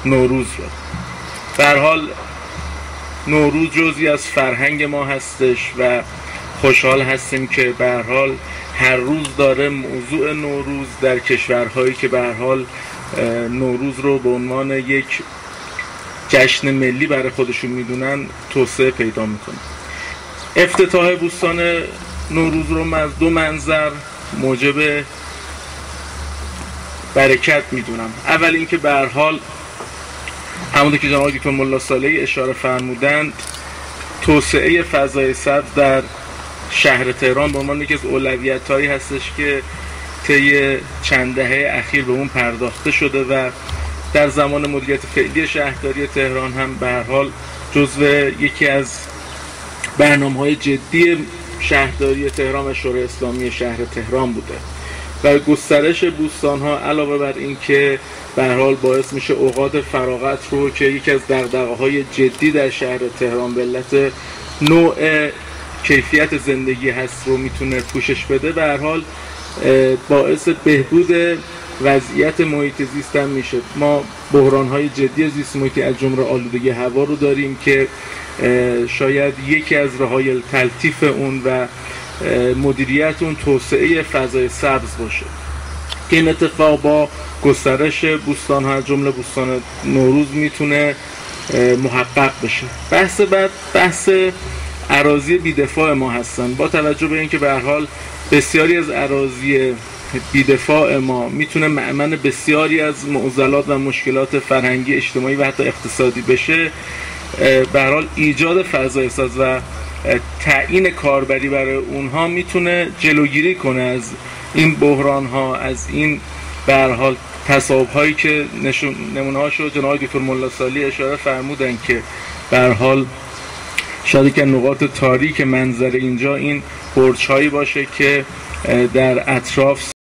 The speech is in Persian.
نوروز رو. به هر حال نوروز جزئی از فرهنگ ما هستش و خوشحال هستیم که به هر حال هر روز داره موضوع نوروز در کشورهایی که به هر حال نوروز رو به عنوان یک جشن ملی برای خودشون میدونن توسعه پیدا میکنه. افتتاح بوستان نوروز رو از دو منظر موجب برکت میدونم. اول اینکه به هر حال همونطور که جناب دکتر ملا صالحی اشاره فرمودند، توسعه فضای سبز در شهر تهران به عنوان یکی از اولویت‌هایی هستش که طی چند دهه اخیر به اون پرداخته شده و در زمان مدیریت فعلی شهرداری تهران هم به هر حال جزو یکی از برنامه‌های جدی شهرداری تهران و شورای اسلامی شهر تهران بوده و گسترش بوستان‌ها علاوه بر این که به هر حال باعث میشه اوقات فراغت رو که یکی از دغدغه‌های جدی در شهر تهران به علت نوع کیفیت زندگی هست رو میتونه پوشش بده، به هر حال باعث بهبود وضعیت محیط زیست هم میشه. ما بحران‌های جدی زیست محیطی از جمله آلودگی هوا رو داریم که شاید یکی از راه‌های تلطیف اون و مدیریت اون توسعه فضای سبز باشه که این اتفاق با گسترش بوستان‌ها از جمله بوستان نوروز میتونه محقق بشه. بحث بعد بحث اراضی بی‌دفاع ما هستن. با توجه به اینکه به هر حال بسیاری از اراضی بی‌دفاع ما میتونه مأمن بسیاری از معضلات و مشکلات فرهنگی، اجتماعی و حتی اقتصادی بشه، به هر حال ایجاد فضای سبز و تعیین کاربری برای اونها میتونه جلوگیری کنه از این بحران ها، از این به هر حال تصاحب هایی که نمونه هاشو جناب دکتر ملا صالحی اشاره فرمودن که به هر حال شاید که نقاط تاریک منظر اینجا این برج هایی باشه که در اطراف